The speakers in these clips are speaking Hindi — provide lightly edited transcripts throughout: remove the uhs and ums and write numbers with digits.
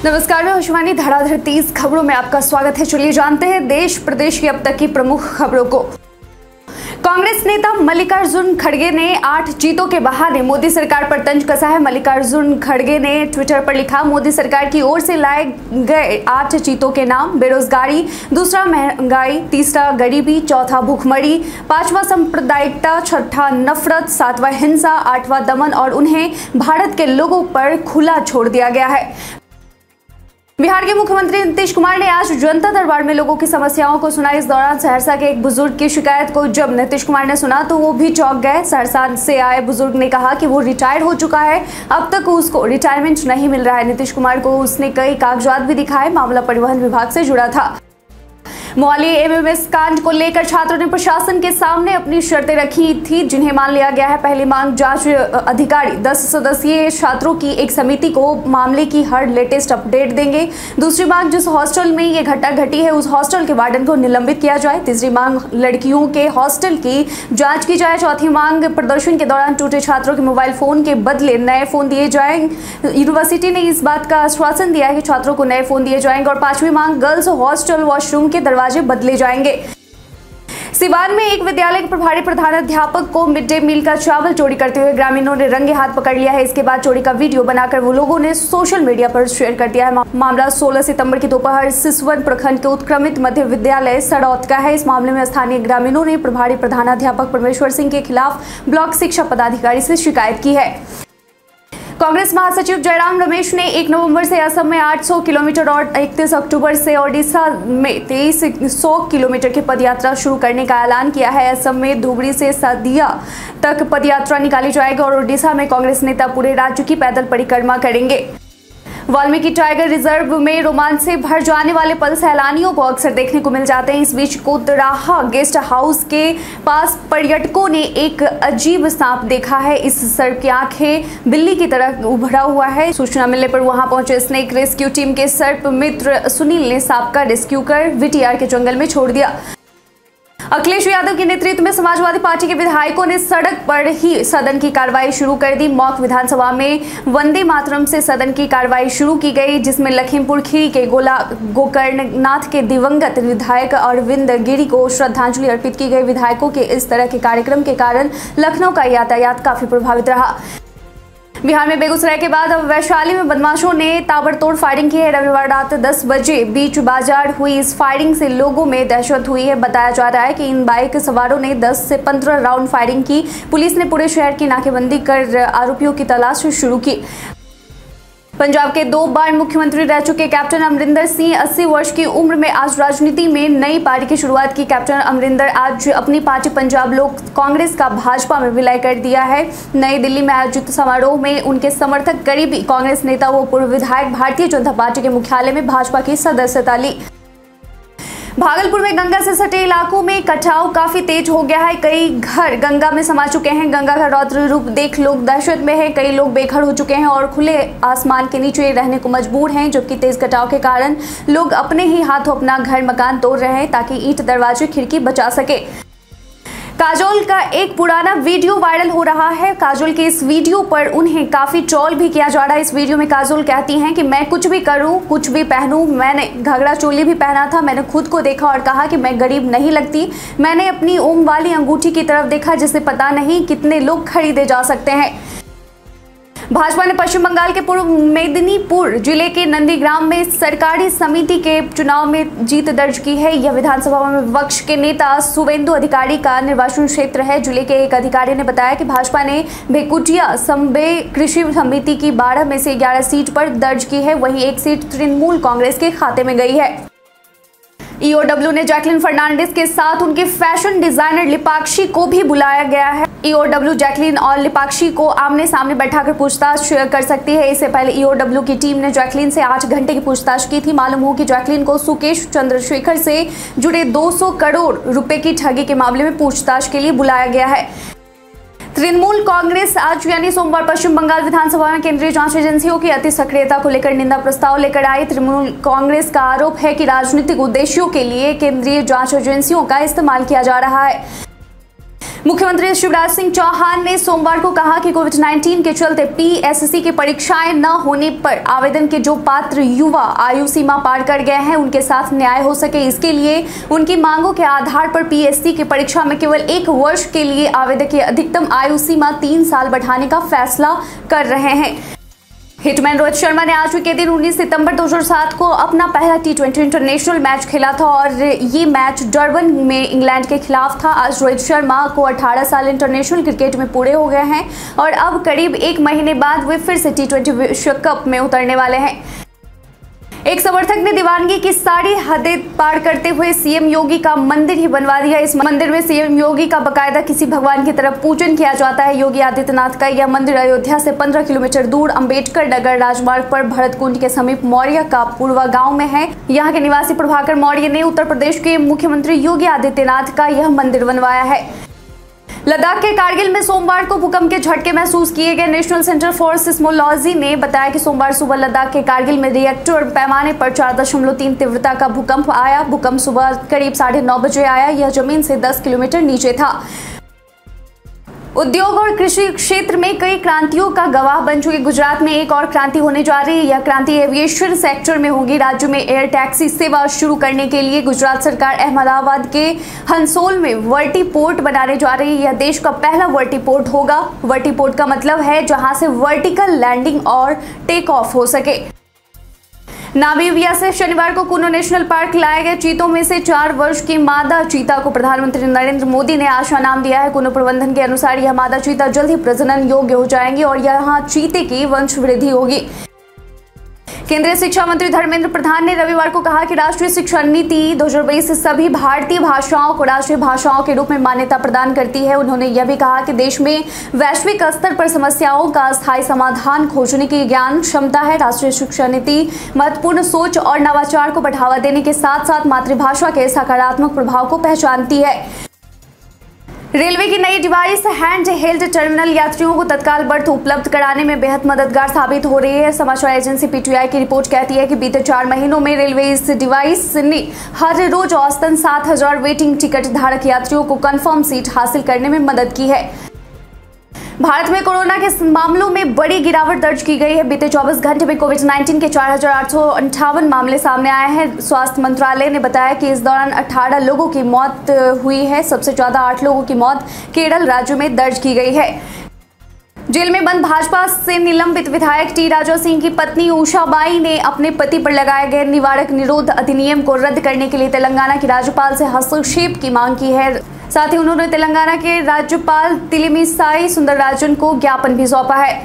नमस्कार, मैं खुशवानी। धड़ाधड़ 30 खबरों में आपका स्वागत है। चलिए जानते हैं देश प्रदेश की अब तक की प्रमुख खबरों को। कांग्रेस नेता मल्लिकार्जुन खड़गे ने 8 जीतों के बहाने मोदी सरकार पर तंज कसा है। मल्लिकार्जुन खड़गे ने ट्विटर पर लिखा, मोदी सरकार की ओर से लाए गए 8 जीतों के नाम: बेरोजगारी, दूसरा महंगाई, तीसरा गरीबी, चौथा भूखमरी, पांचवा सांप्रदायिकता, छठा नफरत, सातवां हिंसा, आठवां दमन और उन्हें भारत के लोगों पर खुला छोड़ दिया गया है। बिहार के मुख्यमंत्री नीतीश कुमार ने आज जनता दरबार में लोगों की समस्याओं को सुना। इस दौरान सहरसा के एक बुजुर्ग की शिकायत को जब नीतीश कुमार ने सुना तो वो भी चौंक गए। सहरसा से आए बुजुर्ग ने कहा कि वो रिटायर हो चुका है, अब तक उसको रिटायरमेंट नहीं मिल रहा है। नीतीश कुमार को उसने कई कागजात भी दिखाए। मामला परिवहन विभाग से जुड़ा था। मोहाली एमएमएस कांड को लेकर छात्रों ने प्रशासन के सामने अपनी शर्तें रखी थी, जिन्हें मान लिया गया है। पहली मांग, जांच अधिकारी 10 सदस्यीय छात्रों की एक समिति को मामले की हर लेटेस्ट अपडेट देंगे। दूसरी मांग, जिस हॉस्टल में ये घटना घटी है उस हॉस्टल के वार्डन को निलंबित किया जाए। तीसरी मांग, लड़कियों के हॉस्टल की जाँच की जाए। चौथी मांग, प्रदर्शन के दौरान टूटे छात्रों के मोबाइल फोन के बदले नए फोन दिए जाएं। यूनिवर्सिटी ने इस बात का आश्वासन दिया है कि छात्रों को नए फोन दिए जाएंगे। और पांचवी मांग, गर्ल्स हॉस्टल वॉशरूम के दरवाजे बदले जाएंगे। सिवान में एक विद्यालय के प्रभारी प्रधानाध्यापक को मिड डे मील का चावल चोरी करते हुए ग्रामीणों ने रंगे हाथ पकड़ लिया है। इसके बाद चोरी का वीडियो बनाकर वो लोगों ने सोशल मीडिया पर शेयर कर दिया है। मामला 16 सितंबर की दोपहर सिसवन प्रखंड के उत्क्रमित मध्य विद्यालय सड़ौत का है। इस मामले में स्थानीय ग्रामीणों ने प्रभारी प्रधानाध्यापक परमेश्वर सिंह के खिलाफ ब्लॉक शिक्षा पदाधिकारी से शिकायत की है। कांग्रेस महासचिव जयराम रमेश ने 1 नवंबर से असम में 800 किलोमीटर और 31 अक्टूबर से ओडिशा में 2300 किलोमीटर की पदयात्रा शुरू करने का ऐलान किया है। असम में धुबरी से सदिया तक पदयात्रा निकाली जाएगी और ओडिशा में कांग्रेस नेता पूरे राज्य की पैदल परिक्रमा करेंगे। वाल्मीकि टाइगर रिजर्व में रोमांच से भर जाने वाले पल सैलानियों को अक्सर देखने को मिल जाते हैं। इस बीच कोतराहा गेस्ट हाउस के पास पर्यटकों ने एक अजीब सांप देखा है। इस सर्प की आंखें बिल्ली की तरह उभरा हुआ है। सूचना मिलने पर वहां पहुंचे स्नेक रेस्क्यू टीम के सर्प मित्र सुनील ने सांप का रेस्क्यू कर वीटीआर के जंगल में छोड़ दिया। अखिलेश यादव के नेतृत्व में समाजवादी पार्टी के विधायकों ने सड़क पर ही सदन की कार्रवाई शुरू कर दी। मॉक विधानसभा में वंदे मातरम से सदन की कार्रवाई शुरू की गई, जिसमें लखीमपुर खीरी के गोकर्णनाथ के दिवंगत विधायक अरविंद गिरी को श्रद्धांजलि अर्पित की गई। विधायकों के इस तरह के कार्यक्रम के कारण लखनऊ का यातायात काफी प्रभावित रहा। बिहार में बेगूसराय के बाद अब वैशाली में बदमाशों ने ताबड़तोड़ फायरिंग की है। रविवार रात 10 बजे बीच बाजार हुई इस फायरिंग से लोगों में दहशत हुई है। बताया जा रहा है कि इन बाइक सवारों ने 10 से 15 राउंड फायरिंग की। पुलिस ने पूरे शहर की नाकेबंदी कर आरोपियों की तलाश शुरू की। पंजाब के 2 बार मुख्यमंत्री रह चुके कैप्टन अमरिंदर सिंह 80 वर्ष की उम्र में आज राजनीति में नई पारी की शुरुआत की। कैप्टन अमरिंदर आज अपनी पार्टी पंजाब लोक कांग्रेस का भाजपा में विलय कर दिया है। नई दिल्ली में आयोजित समारोह में उनके समर्थक करीबी कांग्रेस नेता व पूर्व विधायक भारतीय जनता पार्टी के मुख्यालय में भाजपा की सदस्यता ली। भागलपुर में गंगा से सटे इलाकों में कटाव काफी तेज हो गया है। कई घर गंगा में समा चुके हैं। गंगा का रौद्र रूप देख लोग दहशत में हैं। कई लोग बेघर हो चुके हैं और खुले आसमान के नीचे रहने को मजबूर हैं, जबकि तेज कटाव के कारण लोग अपने ही हाथों अपना घर मकान तोड़ रहे हैं ताकि ईंट दरवाजे खिड़की बचा सके। काजोल का एक पुराना वीडियो वायरल हो रहा है। काजोल के इस वीडियो पर उन्हें काफी ट्रोल भी किया जा रहा है। इस वीडियो में काजोल कहती हैं कि मैं कुछ भी करूं, कुछ भी पहनूं, मैंने घाघरा चोली भी पहना था, मैंने खुद को देखा और कहा कि मैं गरीब नहीं लगती। मैंने अपनी ओम वाली अंगूठी की तरफ देखा, जिसे पता नहीं कितने लोग खरीदे जा सकते हैं। भाजपा ने पश्चिम बंगाल के पूर्व मेदिनीपुर जिले के नंदीग्राम में सरकारी समिति के चुनाव में जीत दर्ज की है। यह विधानसभा में विपक्ष के नेता शुवेंदु अधिकारी का निर्वाचन क्षेत्र है। जिले के एक अधिकारी ने बताया कि भाजपा ने भेकुटिया संबे कृषि समिति की 12 में से 11 सीट पर दर्ज की है। वहीं एक सीट तृणमूल कांग्रेस के खाते में गई है। ईओडब्ल्यू ने जैकलिन फर्नांडिस के साथ उनके फैशन डिजाइनर लिपाक्षी को भी बुलाया गया है। ईओडब्ल्यू जैकलिन और लिपाक्षी को आमने सामने बैठाकर पूछताछ कर सकती है। इससे पहले ईओडब्ल्यू की टीम ने जैकलिन से 8 घंटे की पूछताछ की थी। मालूम हो कि जैकलिन को सुकेश चंद्रशेखर से जुड़े 200 करोड़ रुपए की ठगी के मामले में पूछताछ के लिए बुलाया गया है। तृणमूल कांग्रेस आज यानी सोमवार पश्चिम बंगाल विधानसभा में केंद्रीय जांच एजेंसियों की अति सक्रियता को लेकर निंदा प्रस्ताव लेकर आई। तृणमूल कांग्रेस का आरोप है कि राजनीतिक उद्देश्यों के लिए केंद्रीय जांच एजेंसियों का इस्तेमाल किया जा रहा है। मुख्यमंत्री शिवराज सिंह चौहान ने सोमवार को कहा कि कोविड-19 के चलते पीएससी की परीक्षाएं न होने पर आवेदन के जो पात्र युवा आयु सीमा पार कर गए हैं उनके साथ न्याय हो सके, इसके लिए उनकी मांगों के आधार पर पीएससी की परीक्षा में केवल 1 वर्ष के लिए आवेदक की अधिकतम आयु सीमा 3 साल बढ़ाने का फैसला कर रहे हैं। हिटमैन रोहित शर्मा ने आज के दिन 19 सितंबर 2007 को अपना पहला T20 इंटरनेशनल मैच खेला था और ये मैच डरबन में इंग्लैंड के खिलाफ था। आज रोहित शर्मा को 18 साल इंटरनेशनल क्रिकेट में पूरे हो गए हैं और अब करीब 1 महीने बाद वे फिर से T20 विश्व कप में उतरने वाले हैं। एक समर्थक ने दीवानगी की सारी हदें पार करते हुए सीएम योगी का मंदिर ही बनवा दिया। इस मंदिर में सीएम योगी का बकायदा किसी भगवान की तरफ पूजन किया जाता है। योगी आदित्यनाथ का यह मंदिर अयोध्या से 15 किलोमीटर दूर अंबेडकर नगर राजमार्ग पर भरतकुंड के समीप मौर्य का पूर्वा गांव में है। यहाँ के निवासी प्रभाकर मौर्य ने उत्तर प्रदेश के मुख्यमंत्री योगी आदित्यनाथ का यह मंदिर बनवाया है। लद्दाख के कारगिल में सोमवार को भूकंप के झटके महसूस किए गए। नेशनल सेंटर फॉर सिस्मोलॉजी ने बताया कि सोमवार सुबह लद्दाख के कारगिल में रिएक्टर पैमाने पर 4.3 तीव्रता का भूकंप आया। भूकंप सुबह करीब 9:30 बजे आया। यह जमीन से 10 किलोमीटर नीचे था। उद्योग और कृषि क्षेत्र में कई क्रांतियों का गवाह बन चुके गुजरात में एक और क्रांति होने जा रही है। यह क्रांति एविएशन सेक्टर में होगी। राज्य में एयर टैक्सी सेवा शुरू करने के लिए गुजरात सरकार अहमदाबाद के हंसोल में वर्टीपोर्ट बनाने जा रही है। यह देश का पहला वर्टीपोर्ट होगा। वर्टीपोर्ट का मतलब है जहां से वर्टिकल लैंडिंग और टेक ऑफ हो सके। नामीबिया से शनिवार को कुनो नेशनल पार्क लाए गए चीतों में से 4 वर्ष की मादा चीता को प्रधानमंत्री नरेंद्र मोदी ने आशा नाम दिया है। कुनो प्रबंधन के अनुसार यह मादा चीता जल्द ही प्रजनन योग्य हो जाएंगी और यहाँ चीते की वंश वृद्धि होगी। केंद्रीय शिक्षा मंत्री धर्मेंद्र प्रधान ने रविवार को कहा कि राष्ट्रीय शिक्षा नीति 2022 सभी भारतीय भाषाओं को राष्ट्रीय भाषाओं के रूप में मान्यता प्रदान करती है। उन्होंने यह भी कहा कि देश में वैश्विक स्तर पर समस्याओं का स्थायी समाधान खोजने की ज्ञान क्षमता है। राष्ट्रीय शिक्षा नीति महत्वपूर्ण सोच और नवाचार को बढ़ावा देने के साथ साथ मातृभाषा के सकारात्मक प्रभाव को पहचानती है। रेलवे की नई डिवाइस हैंड हेल्ड टर्मिनल यात्रियों को तत्काल बर्थ उपलब्ध कराने में बेहद मददगार साबित हो रही है। समाचार एजेंसी पीटीआई की रिपोर्ट कहती है कि बीते 4 महीनों में रेलवे इस डिवाइस ने हर रोज औसतन 7,000 वेटिंग टिकट धारक यात्रियों को कंफर्म सीट हासिल करने में मदद की है। भारत में कोरोना के मामलों में बड़ी गिरावट दर्ज की गई है। बीते 24 घंटे में कोविड-19 के 4,858 मामले सामने आए हैं। स्वास्थ्य मंत्रालय ने बताया कि इस दौरान 18 लोगों की मौत हुई है। सबसे ज्यादा 8 लोगों की मौत केरल राज्य में दर्ज की गई है। जेल में बंद भाजपा से निलंबित विधायक टी राजा सिंह की पत्नी उषाबाई ने अपने पति पर लगाए गए निवारक निरोध अधिनियम को रद्द करने के लिए तेलंगाना के राज्यपाल से हस्तक्षेप की मांग की है। साथ ही उन्होंने तेलंगाना के राज्यपाल तिलिमिसाई सुंदरराजन को ज्ञापन भी सौंपा है।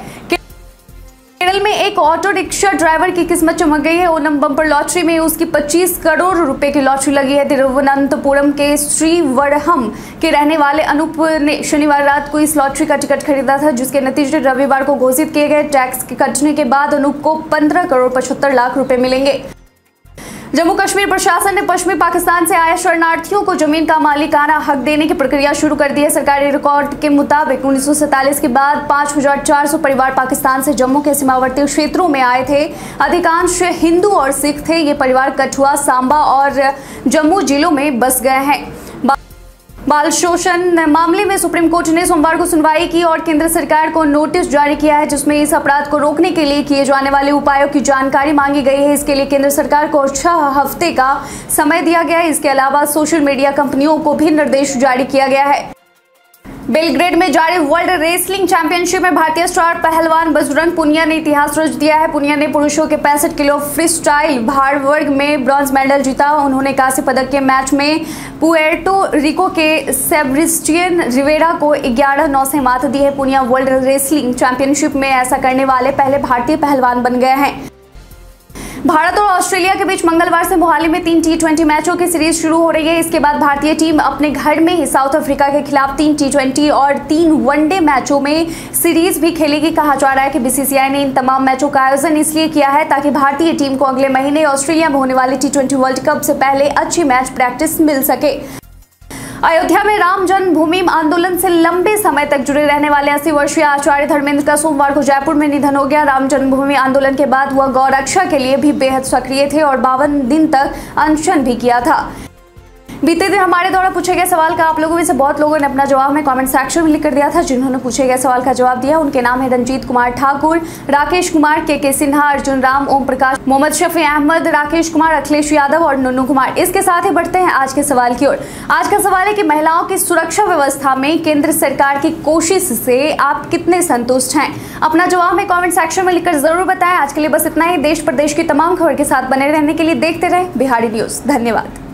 केरल में एक ऑटो रिक्शा ड्राइवर की किस्मत चमक गई है। ओनम बम्पर लॉटरी में उसकी 25 करोड़ रुपए की लॉटरी लगी है। तिरुवनंतपुरम के श्रीवरहम के रहने वाले अनूप ने शनिवार रात को इस लॉटरी का टिकट खरीदा था, जिसके नतीजे रविवार को घोषित किए गए। टैक्स के कटने के बाद अनूप को 15 करोड़ 75 लाख रुपए मिलेंगे। जम्मू कश्मीर प्रशासन ने पश्चिमी पाकिस्तान से आए शरणार्थियों को जमीन का मालिकाना हक देने की प्रक्रिया शुरू कर दी है। सरकारी रिकॉर्ड के मुताबिक 1947 के बाद 5,400 परिवार पाकिस्तान से जम्मू के सीमावर्ती क्षेत्रों में आए थे। अधिकांश हिंदू और सिख थे। ये परिवार कठुआ, सांबा और जम्मू जिलों में बस गए हैं। बाल शोषण मामले में सुप्रीम कोर्ट ने सोमवार को सुनवाई की और केंद्र सरकार को नोटिस जारी किया है, जिसमें इस अपराध को रोकने के लिए किए जाने वाले उपायों की जानकारी मांगी गई है। इसके लिए केंद्र सरकार को 6 हफ्ते का समय दिया गया है। इसके अलावा सोशल मीडिया कंपनियों को भी निर्देश जारी किया गया है। बेलग्रेड में जारी वर्ल्ड रेसलिंग चैंपियनशिप में भारतीय स्टार पहलवान बजरंग पुनिया ने इतिहास रच दिया है। पुनिया ने पुरुषों के 65 किलो फ्रीस्टाइल भार वर्ग में ब्रॉन्ज मेडल जीता। उन्होंने कांस्य पदक के मैच में पुएर्टो रिको के सेब्रिस्टियन रिवेरा को 11-9 से मात दी है। पुनिया वर्ल्ड रेसलिंग चैंपियनशिप में ऐसा करने वाले पहले भारतीय पहलवान बन गए हैं। भारत और ऑस्ट्रेलिया के बीच मंगलवार से मोहाली में 3 T20 मैचों की सीरीज शुरू हो रही है। इसके बाद भारतीय टीम अपने घर में ही साउथ अफ्रीका के खिलाफ 3 T20 और 3 वनडे मैचों में सीरीज भी खेलेगी। कहा जा रहा है कि बीसीसीआई ने इन तमाम मैचों का आयोजन इसलिए किया है ताकि भारतीय टीम को अगले महीने ऑस्ट्रेलिया में होने वाले T20 वर्ल्ड कप से पहले अच्छी मैच प्रैक्टिस मिल सके। अयोध्या में राम जन्मभूमि आंदोलन से लंबे समय तक जुड़े रहने वाले 80 वर्षीय आचार्य धर्मेंद्र का सोमवार को जयपुर में निधन हो गया। राम जन्मभूमि आंदोलन के बाद वह गौ रक्षा के लिए भी बेहद सक्रिय थे और 52 दिन तक अनशन भी किया था। बीते दिन हमारे द्वारा पूछे गए सवाल का आप लोगों में से बहुत लोगों ने अपना जवाब में कमेंट सेक्शन में लिख कर दिया था। जिन्होंने पूछे गए सवाल का जवाब दिया उनके नाम है रंजीत कुमार ठाकुर, राकेश कुमार, के सिन्हा, अर्जुन राम, ओम प्रकाश, मोहम्मद शफी अहमद, राकेश कुमार, अखिलेश यादव और नुन्नू कुमार। इसके साथ ही बढ़ते हैं आज के सवाल की ओर। आज का सवाल है कि महिलाओं की सुरक्षा व्यवस्था में केंद्र सरकार की कोशिश से आप कितने संतुष्ट हैं? अपना जवाब में कमेंट सेक्शन में लिखकर जरूर बताएं। आज के लिए बस इतना ही। देश प्रदेश की तमाम खबर के साथ बने रहने के लिए देखते रहें बिहारी न्यूज। धन्यवाद।